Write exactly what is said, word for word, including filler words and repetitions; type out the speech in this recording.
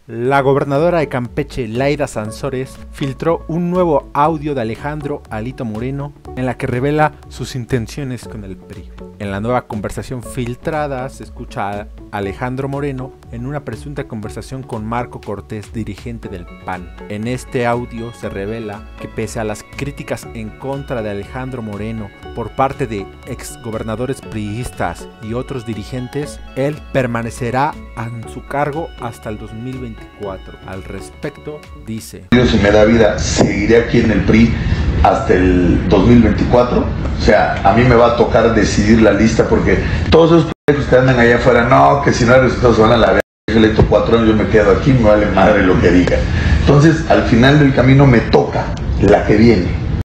La gobernadora de Campeche, Laida Sansores, filtró un nuevo audio de Alejandro Alito Moreno en la que revela sus intenciones con el P R I. En la nueva conversación filtrada se escucha a Alejandro Moreno en una presunta conversación con Marco Cortés, dirigente del P A N. En este audio se revela que pese a las críticas en contra de Alejandro Moreno por parte de exgobernadores priistas y otros dirigentes, él permanecerá en su cargo hasta el dos mil veinticuatro. Al respecto, dice: Si me da vida, seguiré aquí en el P R I hasta el dos mil veinticuatro. O sea, a mí me va a tocar decidir la lista, porque todos esos pendejos que andan allá afuera, no, que si no hay resultados se van a la verga. Yo electo cuatro años, yo me quedo aquí, me vale madre lo que diga. Entonces, al final del camino me toca la que viene.